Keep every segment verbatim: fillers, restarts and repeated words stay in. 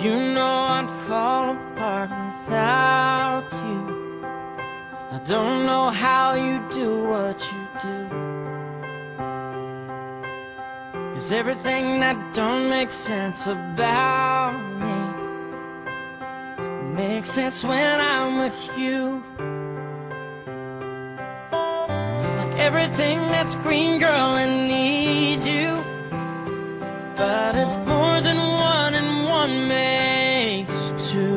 You know I'd fall apart without you. I don't know how you do what you do, 'cause everything that don't make sense about me makes sense when I'm with you. Like everything that's green, girl, I need you, but it's more than one and one makes two.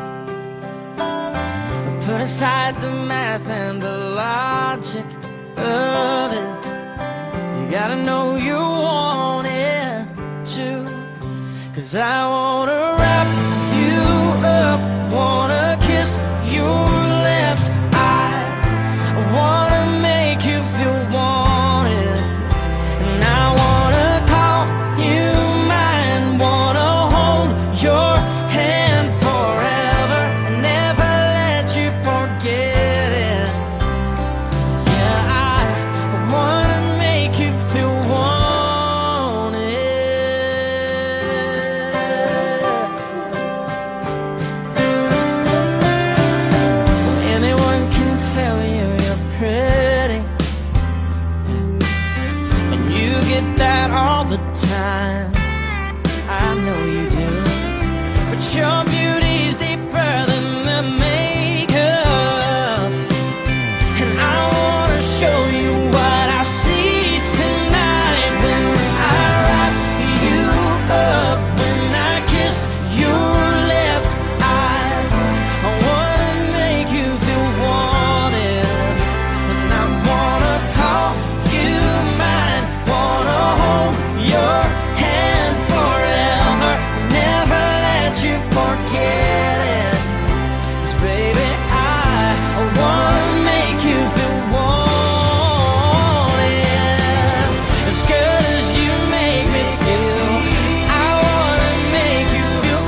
Put aside the math and the logic of it. You gotta know you want it too, 'cause I wanna wrap you up, wanna kiss your lips. I wanna make you feel wanted, and I wanna call you mine, wanna hold your hand forever and never let you forget it. Yeah, I wanna make you feel wanted. Anyone can tell you you're pretty, and you get that all the time. I know you do, but your beauty's deeper than the makeup, and I wanna show you what I see tonight when I wrap you up, when I kiss your lips. I, I wanna make you feel wanted, and I wanna call you mine, wanna hold your hand forever, never let you forget it. 'Cause baby, I, I wanna make you feel wanted, as good as you make me feel. I wanna make you feel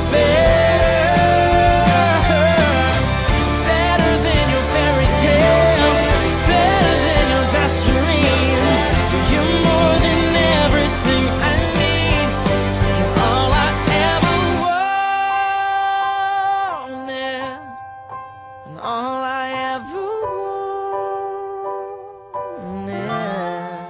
better, better than your fairy tales, better than your best dreams. You're more than everything I need. You're all I ever wanted, and all I ever wanted.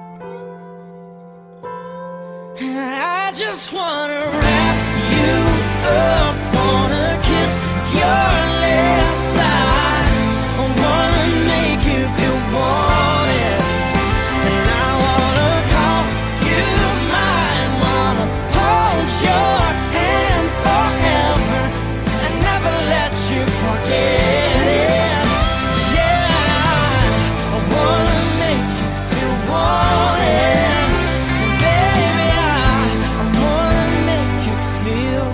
And I just wanna wrap you up, wanna kiss your lips. I wanna make you feel wanted, and I wanna call you mine, wanna hold your hand forever and never let you forget it. Yeah, I wanna make you feel wanted, and baby, I, I wanna make you feel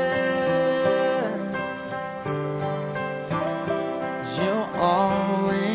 wanted. 'Cause you're always